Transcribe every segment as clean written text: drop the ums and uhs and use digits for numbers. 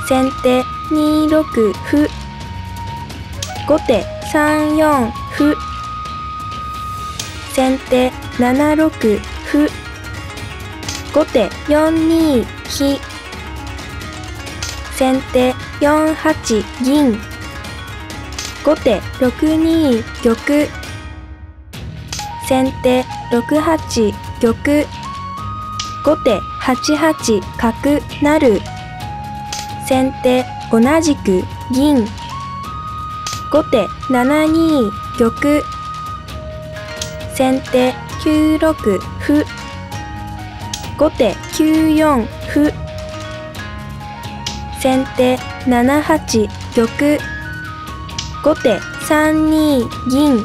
先手2六歩。後手3四歩。先手7六歩。後手4二飛。先手4八銀。後手6二玉。先手6八玉。後手8八角成。先手同じく銀。後手7二玉。先手9六歩。後手9四歩。先手7八玉。後手3二銀。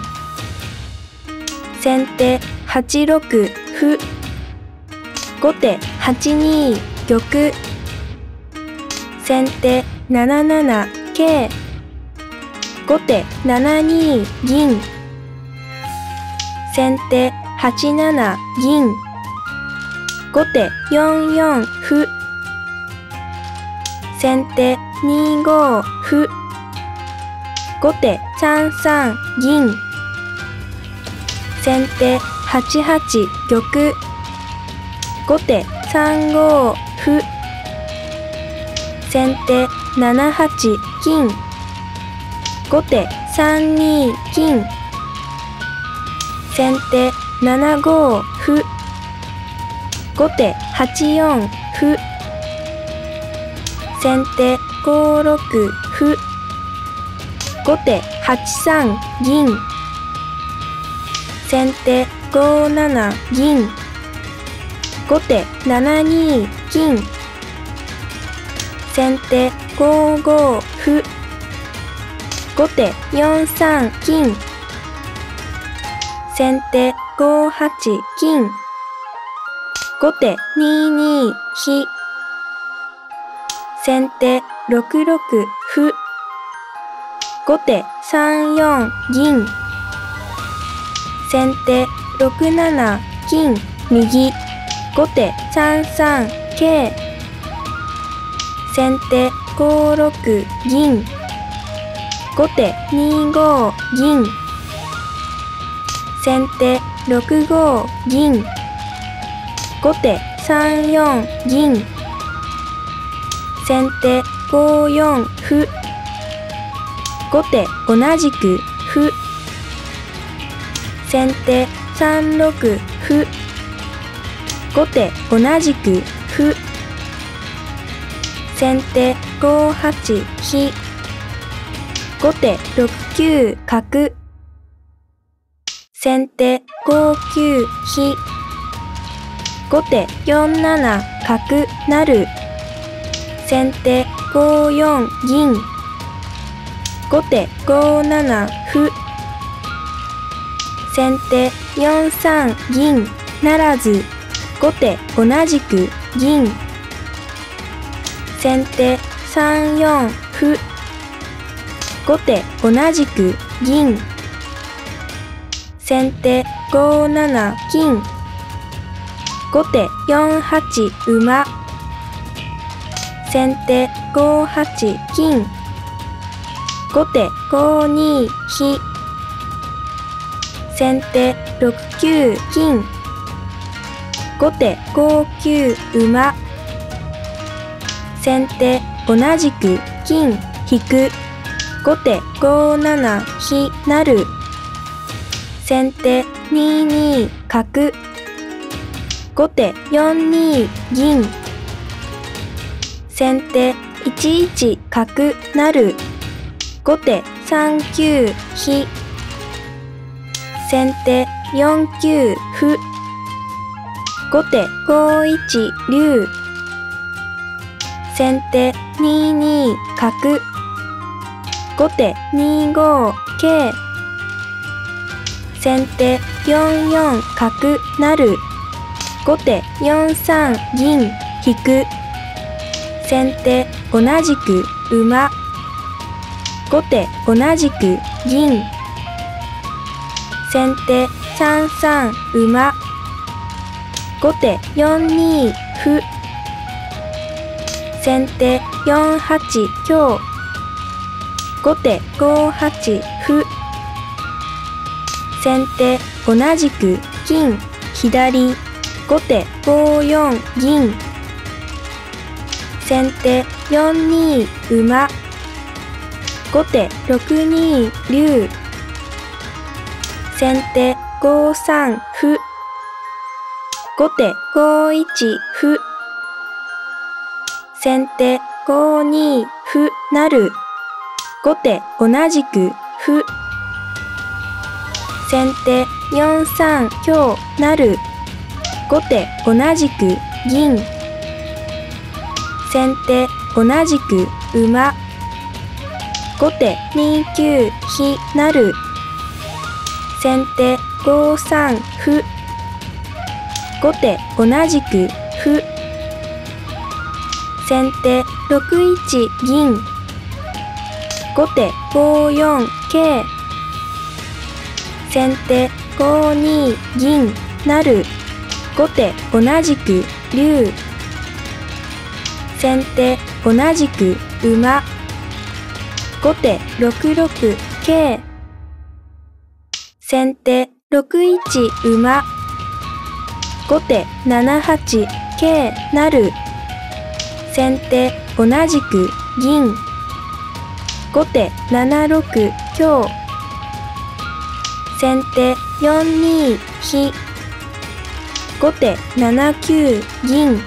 先手8六歩。後手8二玉。先手7七桂。後手7二銀。先手8七銀。後手4四歩。先手2五歩。後手3三銀。先手8八玉。後手3五歩。先手7八金。後手3二金。先手7五歩。後手8四歩。先手5六歩。後手8三銀。先手5七銀。後手7二金。先手5五歩。後手4三金。先手5八金。後手2二飛。先手6六歩。後手3四銀。先手6七金右。後手3三桂。先手5六銀。後手2五銀。先手6五銀。後手3四銀。先手5四歩。後手同じく歩。先手3六歩。後手同じく歩。先手5八飛。後手6九角。先手5九飛。後手4七角成。先手5四銀。後手5七歩。先手4三銀ならず。後手同じく銀。先手3四歩。後手同じく銀。先手5七金。後手4八馬。先手5八金。後手5二飛。先手6九金。後手5九馬。先手同じく金引く。後手5七飛成。先手2二角。後手4二銀。先手1一角成。後手3九飛。先手4九歩。後手5一竜。先手2二角。後手2五桂。先手4四角成。後手4三銀引く。先手同じく馬。後手同じく銀。先手3三馬。後手4二歩。先手 4八香。後手5八歩。先手同じく金左。後手5四銀。先手4二馬。後手6二竜。先手5三歩。後手5一歩。先手5二歩成。後手同じく歩。先手4三香成。後手同じく銀。先手同じく馬。後手2九飛成。先手5三歩。後手同じく歩。先手6一銀。後手5四桂。先手5二銀成。後手同じく竜。先手同じく馬。後手6六桂。先手6一馬。後手7八桂成。先手同じく銀。後手7六香。先手4二飛。後手7九銀。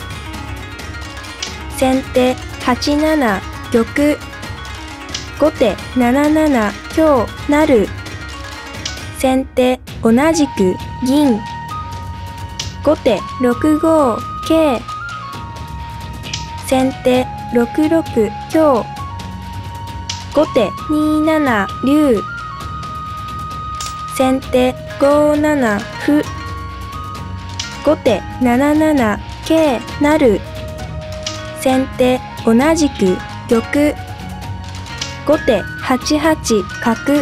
先手8七玉。後手7七香成。先手同じく銀。後手6五桂。先手6六香。後手2七竜。先手5七歩。後手7七桂成。先手同じく玉。後手8八角。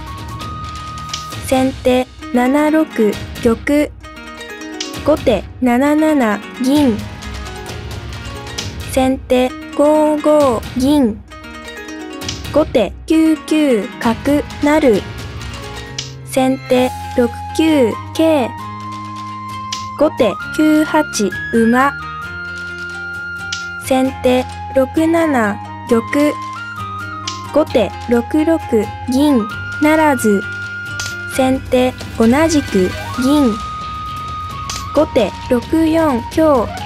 先手7六玉。後手7七銀。先手5五銀。後手9九角成。先手6九桂。後手9八馬。先手6七玉。後手6六銀ならず。先手同じく銀。後手6四香